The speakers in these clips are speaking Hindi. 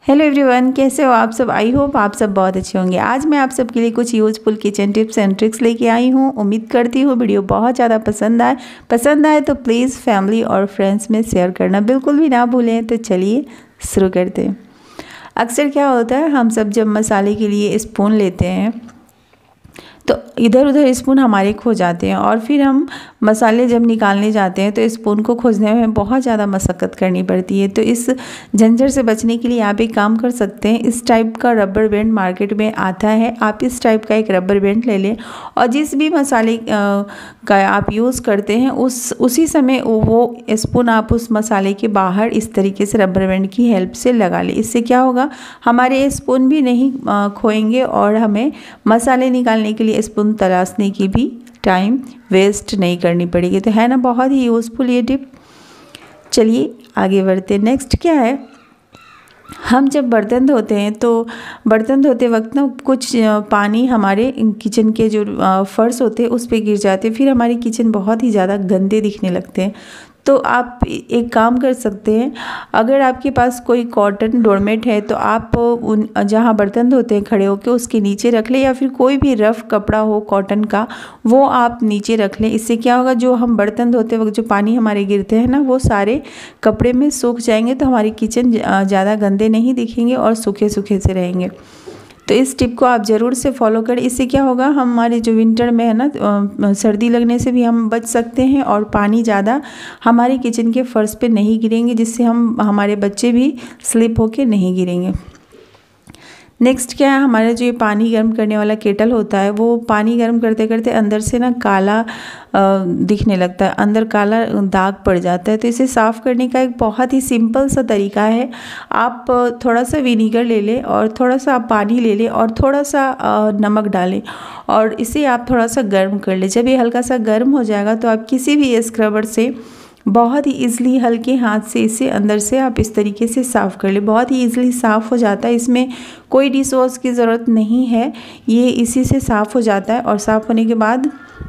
हेलो एवरीवन, कैसे हो आप सब। आई होप आप सब बहुत अच्छे होंगे। आज मैं आप सबके लिए कुछ useful kitchen tips and tricks लेके आई हूँ। उम्मीद करती हूँ वीडियो बहुत ज़्यादा पसंद आए तो प्लीज़ फैमिली और फ्रेंड्स में शेयर करना बिल्कुल भी ना भूलें। तो चलिए शुरू करते हैं। अक्सर क्या होता है, हम सब जब मसाले के लिए स्पून लेते हैं तो इधर उधर स्पून हमारे खो जाते हैं और फिर हम मसाले जब निकालने जाते हैं तो स्पून को खोजने में बहुत ज़्यादा मशक्क़त करनी पड़ती है। तो इस झंझट से बचने के लिए आप एक काम कर सकते हैं। इस टाइप का रबर बैंड मार्केट में आता है, आप इस टाइप का एक रबर बैंड ले लें और जिस भी मसाले का आप यूज़ करते हैं उसी समय वो स्पून आप उस मसाले के बाहर इस तरीके से रबर बैंड की हेल्प से लगा लें। इससे क्या होगा, हमारे स्पून भी नहीं खोएंगे और हमें मसाले निकालने के लिए स्पून तलाशने की भी टाइम वेस्ट नहीं करनी पड़ेगी। तो है ना बहुत ही यूज़फुल ये टिप। चलिए आगे बढ़ते। नेक्स्ट क्या है, हम जब बर्तन धोते हैं तो बर्तन धोते वक्त ना कुछ पानी हमारे किचन के जो फर्श होते हैं उस पर गिर जाते हैं, फिर हमारे किचन बहुत ही ज़्यादा गंदे दिखने लगते हैं। तो आप एक काम कर सकते हैं, अगर आपके पास कोई कॉटन डोरमेट है तो आप उन जहाँ बर्तन धोते हैं खड़े होकर उसके नीचे रख लें, या फिर कोई भी रफ़ कपड़ा हो कॉटन का वो आप नीचे रख लें। इससे क्या होगा, जो हम बर्तन धोते वक्त जो पानी हमारे गिरते हैं ना वो सारे कपड़े में सूख जाएंगे, तो हमारी किचन ज़्यादा गंदे नहीं दिखेंगे और सूखे सूखे से रहेंगे। तो इस टिप को आप ज़रूर से फॉलो करें। इससे क्या होगा, हमारे जो विंटर में है ना सर्दी लगने से भी हम बच सकते हैं और पानी ज़्यादा हमारे किचन के फर्श पे नहीं गिरेंगे, जिससे हमारे बच्चे भी स्लिप होके नहीं गिरेंगे। नेक्स्ट क्या है, हमारा जो ये पानी गर्म करने वाला केटल होता है वो पानी गर्म करते करते अंदर से ना काला दिखने लगता है, अंदर काला दाग पड़ जाता है। तो इसे साफ़ करने का एक बहुत ही सिंपल सा तरीका है। आप थोड़ा सा विनीगर ले लें और थोड़ा सा आप पानी ले लें और थोड़ा सा नमक डालें और इसे आप थोड़ा सा गर्म कर लें। जब ये हल्का सा गर्म हो जाएगा तो आप किसी भी स्क्रबर से बहुत ही ईज़िली हल्के हाथ से इसे अंदर से आप इस तरीके से साफ़ कर लें। बहुत ही ईज़िली साफ़ हो जाता है, इसमें कोई डिश वॉश की ज़रूरत नहीं है, ये इसी से साफ़ हो जाता है। और साफ़ होने के बाद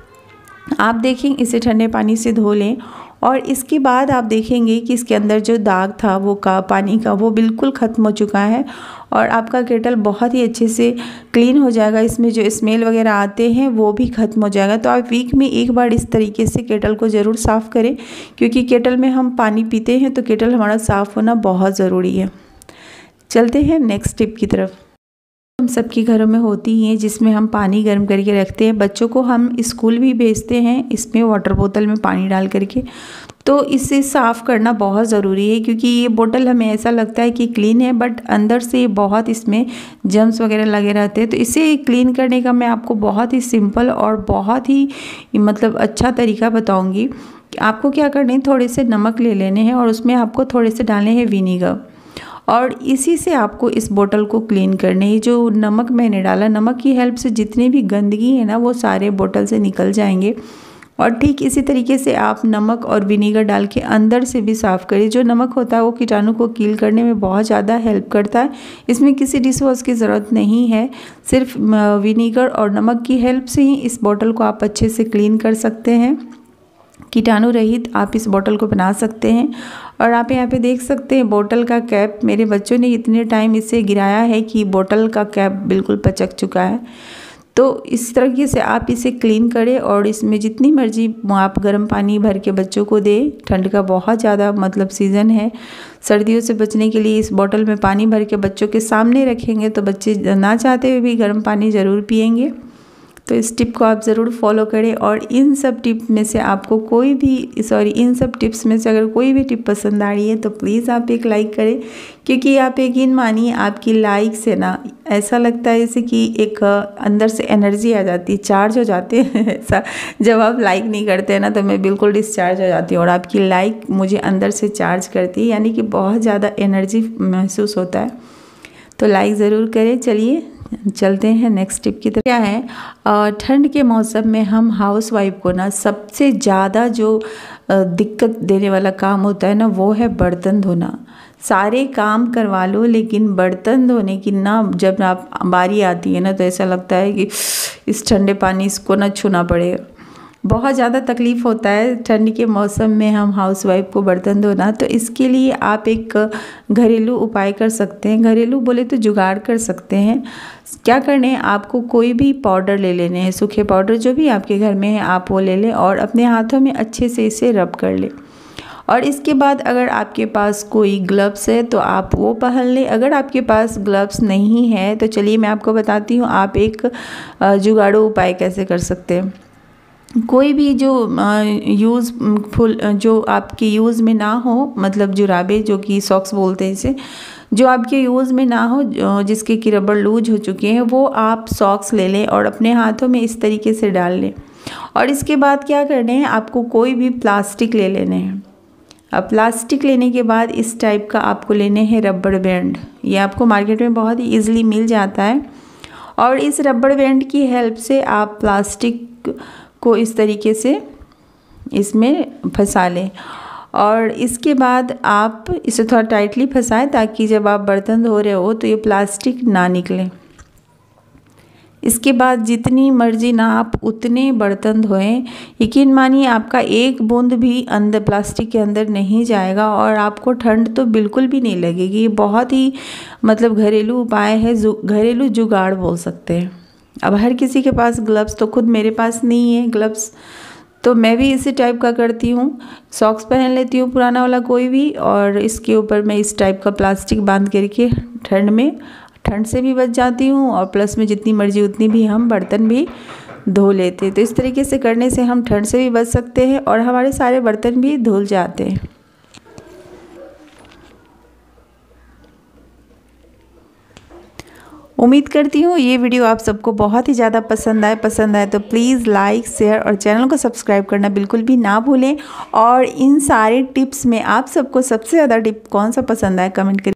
आप देखें इसे ठंडे पानी से धो लें और इसके बाद आप देखेंगे कि इसके अंदर जो दाग था वो पानी का वो बिल्कुल ख़त्म हो चुका है और आपका केटल बहुत ही अच्छे से क्लीन हो जाएगा। इसमें जो स्मेल वगैरह आते हैं वो भी ख़त्म हो जाएगा। तो आप वीक में एक बार इस तरीके से केटल को ज़रूर साफ़ करें, क्योंकि केटल में हम पानी पीते हैं तो केटल हमारा साफ़ होना बहुत ज़रूरी है। चलते हैं नेक्स्ट टिप की तरफ। हम सबके घरों में होती ही हैं जिसमें हम पानी गर्म करके रखते हैं। बच्चों को हम स्कूल भी भेजते हैं इसमें वाटर बोतल में पानी डाल करके। तो इसे साफ़ करना बहुत ज़रूरी है, क्योंकि ये बोतल हमें ऐसा लगता है कि क्लीन है बट अंदर से बहुत इसमें जर्म्स वगैरह लगे रहते हैं। तो इसे क्लीन करने का मैं आपको बहुत ही सिंपल और बहुत ही अच्छा तरीका बताऊँगी। आपको क्या करना है, थोड़े से नमक ले लेने हैं और उसमें आपको थोड़े से डालने हैं विनीगर और इसी से आपको इस बोतल को क्लीन करने है। जो नमक मैंने डाला, नमक की हेल्प से जितनी भी गंदगी है ना वो सारे बोतल से निकल जाएंगे। और ठीक इसी तरीके से आप नमक और विनीगर डाल के अंदर से भी साफ़ करिए। जो नमक होता है वो कीटाणु को किल करने में बहुत ज़्यादा हेल्प करता है। इसमें किसी डिश वॉश की ज़रूरत नहीं है, सिर्फ विनीगर और नमक की हेल्प से ही इस बोतल को आप अच्छे से क्लीन कर सकते हैं। कीटाणु रहित आप इस बोतल को बना सकते हैं। और आप यहाँ पे देख सकते हैं बोतल का कैप, मेरे बच्चों ने इतने टाइम इसे गिराया है कि बोतल का कैप बिल्कुल पचक चुका है। तो इस तरीके से आप इसे क्लीन करें और इसमें जितनी मर्जी आप गर्म पानी भर के बच्चों को दें। ठंड का बहुत ज़्यादा सीज़न है, सर्दियों से बचने के लिए इस बोतल में पानी भर के बच्चों के सामने रखेंगे तो बच्चे ना चाहते हुए भी गर्म पानी ज़रूर पिएंगे। तो इस टिप को आप ज़रूर फॉलो करें। और इन सब टिप में से आपको इन सब टिप्स में से अगर कोई भी टिप पसंद आ रही है तो प्लीज़ आप एक लाइक करें, क्योंकि आप यकीन मानिए आपकी लाइक से ना ऐसा लगता है जैसे कि एक अंदर से एनर्जी आ जाती है, चार्ज हो जाते हैं। ऐसा जब आप लाइक नहीं करते हैं ना तो मैं बिल्कुल डिस्चार्ज हो जाती हूँ और आपकी लाइक मुझे अंदर से चार्ज करती है, यानी कि बहुत ज़्यादा एनर्जी महसूस होता है। तो लाइक ज़रूर करें। चलिए चलते हैं नेक्स्ट टिप की तरफ। क्या है, ठंड के मौसम में हम हाउस वाइफ को ना सबसे ज़्यादा जो दिक्कत देने वाला काम होता है ना वो है बर्तन धोना। सारे काम करवा लो लेकिन बर्तन धोने की ना जब आप बारी आती है ना तो ऐसा लगता है कि इस ठंडे पानी इसको ना छूना पड़ेगा। बहुत ज़्यादा तकलीफ़ होता है ठंड के मौसम में हम हाउसवाइफ को बर्तन धोना, तो इसके लिए आप एक घरेलू उपाय कर सकते हैं। घरेलू बोले तो जुगाड़ कर सकते हैं। क्या करने हैं, आपको कोई भी पाउडर ले लेने हैं, सूखे पाउडर जो भी आपके घर में है आप वो ले लें और अपने हाथों में अच्छे से इसे रब कर लें। और इसके बाद अगर आपके पास कोई ग्लव्स है तो आप वो पहन लें। अगर आपके पास ग्लव्स नहीं है तो चलिए मैं आपको बताती हूँ आप एक जुगाड़ू उपाय कैसे कर सकते हैं। कोई भी जो यूज़फुल जो आपके यूज़ में ना हो, मतलब जुराबे जो कि सॉक्स बोलते हैं इसे, जो आपके यूज़ में ना हो, जिसके की रबड़ लूज हो चुके हैं, वो आप सॉक्स ले लें और अपने हाथों में इस तरीके से डाल लें। और इसके बाद क्या करने हैं, आपको कोई भी प्लास्टिक ले लेने हैं। अब प्लास्टिक लेने के बाद इस टाइप का आपको लेने हैं रबड़ बैंड। ये आपको मार्केट में बहुत ही ईजिली मिल जाता है। और इस रबड़ बैंड की हेल्प से आप प्लास्टिक को इस तरीके से इसमें फंसा लें और इसके बाद आप इसे थोड़ा टाइटली फंसाएं ताकि जब आप बर्तन धो रहे हो तो ये प्लास्टिक ना निकले। इसके बाद जितनी मर्जी ना आप उतने बर्तन धोएं। यकीन मानिए आपका एक बूंद भी अंदर प्लास्टिक के अंदर नहीं जाएगा और आपको ठंड तो बिल्कुल भी नहीं लगेगी। ये बहुत ही मतलब घरेलू उपाय है, घरेलू जुगाड़ बोल सकते हैं। अब हर किसी के पास ग्लव्स, तो खुद मेरे पास नहीं है ग्लव्स, तो मैं भी इसी टाइप का करती हूँ। सॉक्स पहन लेती हूँ पुराना वाला कोई भी, और इसके ऊपर मैं इस टाइप का प्लास्टिक बांध करके ठंड से भी बच जाती हूँ और प्लस में जितनी मर्जी उतनी भी हम बर्तन भी धो लेते हैं। तो इस तरीके से करने से हम ठंड से भी बच सकते हैं और हमारे सारे बर्तन भी धुल जाते हैं। उम्मीद करती हूँ ये वीडियो आप सबको बहुत ही ज़्यादा पसंद आए तो प्लीज़ लाइक, शेयर और चैनल को सब्सक्राइब करना बिल्कुल भी ना भूलें। और इन सारे टिप्स में आप सबको सबसे ज़्यादा टिप कौन सा पसंद आया कमेंट करिए।